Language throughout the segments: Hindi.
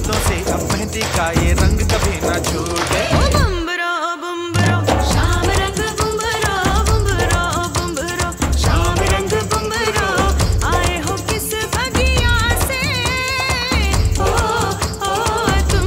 हाथों से अब मेहंदी का ये रंग कभी ना छूटे। बुम्बरो बुम्बरो शाम रंग बुम्बरो बुम्बरो बुम्बरो शाम रंग बुम्बरो आए हो किस बगिया से ओ तुम।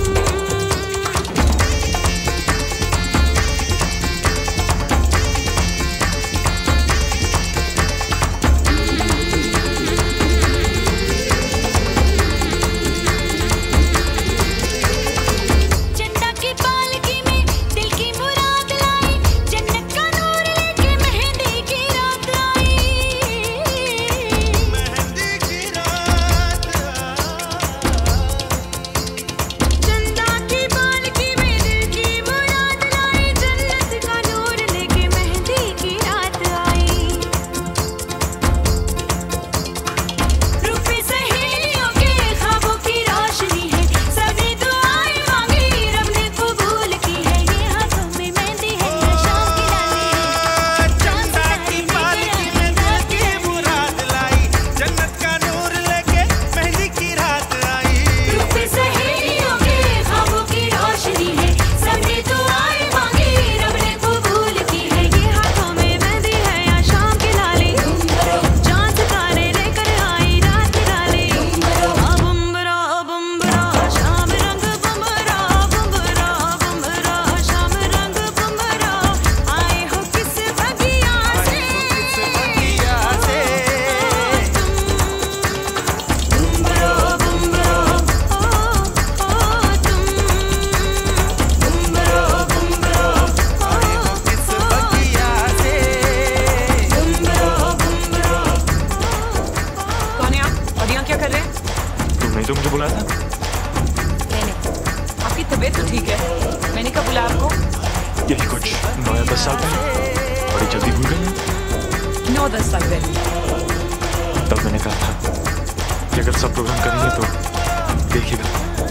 नहीं तो मुझे बुलाया था। नहीं, आपकी तबीयत तो ठीक है, मैंने कहा बुला आपको। यही कुछ 9 या 10 साल पहले, बड़ी जल्दी भूल गए। 9-10 साल पहले तब मैंने कहा था कि अगर सब प्रोग्राम करेंगे तो देखिएगा।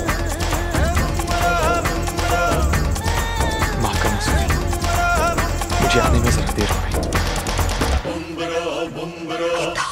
माफ करना सुनिए, मुझे आने में जरा देर हो गई।